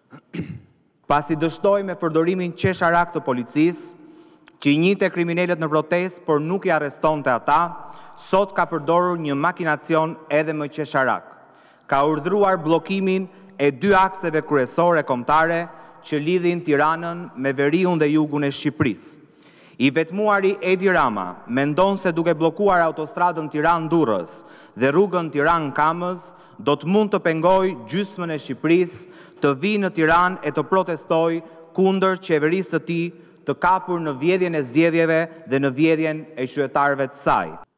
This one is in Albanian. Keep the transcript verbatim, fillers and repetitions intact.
Pasi dështoi me përdorimin qesharak të policisë, që i njihte kriminalët në protestë, por nuk i arrestonte ata, sot ka përdorur një makinacion edhe më qesharak. Ka urdhëruar bllokimin e dy akseve kryesore kombëtare që lidhin Tiranën me veriun dhe jugun e Shqipërisë. I vetmuari Edi Rama mendon se duke bllokuar autostradën Tiranë-Durrës dhe rrugën Tiranë-Kamës, do të mund të pengojë gjysmën e Shqipërisë të vijë në Tiranë e të protestojë kundër qeverisë së tij të kapur në vjedhjen e zgjedhjeve dhe në vjedhjen e qytetarëve të saj.